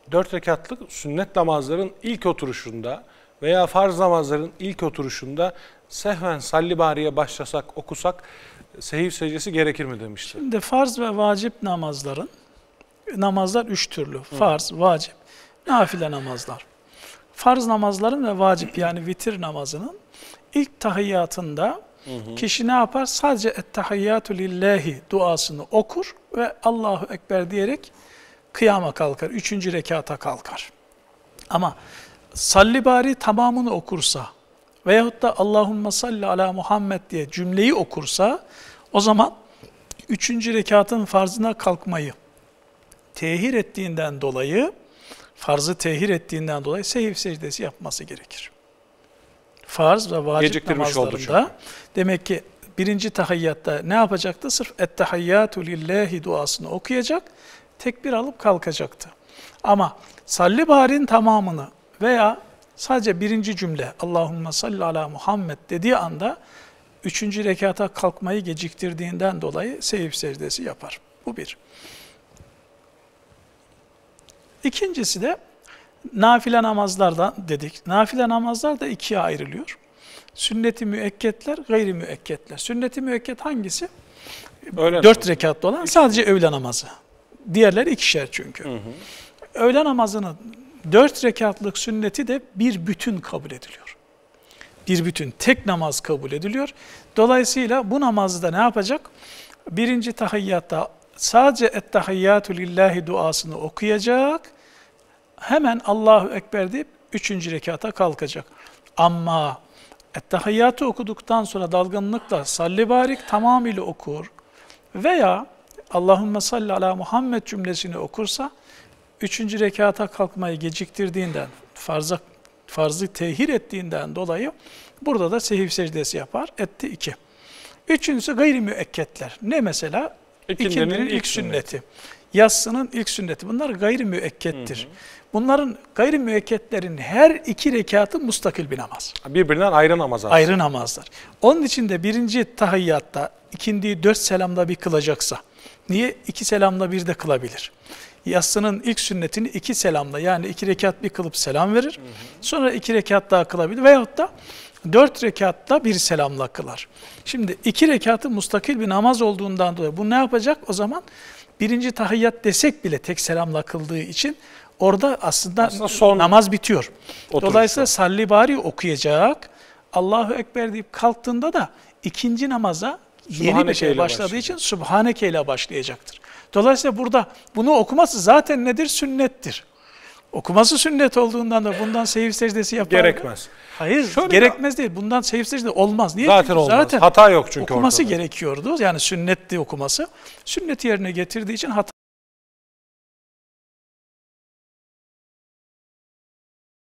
4 rekatlık sünnet namazların ilk oturuşunda veya farz namazların ilk oturuşunda sehven salli bariye başlasak, okusak sehiv secdesi gerekir mi demişti. Şimdi farz ve vacip namazlar 3 türlü. Farz, vacip, nafile namazlar. Farz namazların ve vacip yani vitir namazının ilk tahiyyatında kişi ne yapar? Sadece ettehiyyatü lillahi duasını okur ve Allahu Ekber diyerek kıyama kalkar. 3. rekata kalkar. Ama salli bari tamamını okursa veyahut da Allahümme salli ala Muhammed diye cümleyi okursa o zaman 3. rekatın farzına kalkmayı tehir ettiğinden dolayı, farzı tehir ettiğinden dolayı sehiv secdesi yapması gerekir. Farz ve vacip namazlarında demek ki 1. tahiyyatta ne yapacaktı? Sırf ettehiyyatü lillahi duasını okuyacak, tekbir alıp kalkacaktı. Ama salli bari'nin tamamını veya sadece 1. cümle Allahümme salli ala Muhammed dediği anda 3. rekata kalkmayı geciktirdiğinden dolayı sehiv secdesi yapar. Bu bir. İkincisi de nafile namazlardan dedik. Nafile namazlar da ikiye ayrılıyor. Sünnet-i müekketler, gayri müekketler. Sünnet-i müekket hangisi? 4 rekatlı olan sadece öğle namazı. Diğerleri 2'şer çünkü. Öğle namazının 4 rekatlık sünneti de bir bütün kabul ediliyor. Bir bütün, tek namaz kabul ediliyor. Dolayısıyla bu namazda ne yapacak? 1. tahiyyatta sadece ettehiyyatü lillahi duasını okuyacak. Hemen Allahu Ekber deyip 3. rekata kalkacak. Ama ettehiyyatı okuduktan sonra dalgınlıkla salli barik tamamıyla okur veya Allahümme salli ala Muhammed cümlesini okursa 3. rekata kalkmayı geciktirdiğinden, farzı tehir ettiğinden dolayı burada da sehiv secdesi yapar. Etti 2. Üçüncüsü gayri müekketler. Ne mesela? İkindinin ilk sünneti. Yatsının ilk sünneti. Bunlar gayri müekkettir. Bunların gayri müekketlerin her 2 rekatı mustakil bir namaz. Birbirinden ayrı namazlar. Ayrı namazlar. Onun için de 1. tahiyyatta ikindiyi 4 selamda bir kılacaksa, niye 2 selamda bir de kılabilir? Yatsının ilk sünnetini 2 selamla yani 2 rekat bir kılıp selam verir. Sonra 2 rekat daha kılabilir veyahut da 4 rekatta bir selamla kılar. Şimdi 2 rekatı mustakil bir namaz olduğundan dolayı bu ne yapacak? O zaman 1. tahiyyat desek bile tek selamla kıldığı için orada aslında son namaz bitiyor. Dolayısıyla salli bari okuyacak. Allahu Ekber deyip kalktığında da 2. namaza yeni bir şey başladığı için Subhaneke ile başlayacaktır. Dolayısıyla burada bunu okuması zaten nedir? Sünnettir. Okuması sünnet olduğundan da bundan sehiv secdesi yapar. Gerekmez. Hayır, gerekmez değil. Bundan sehiv secdesi olmaz. Niye? Zaten olmaz. Zaten hata yok çünkü okuması ortada. Gerekiyordu. Yani sünnetti okuması. Sünneti yerine getirdiği için hata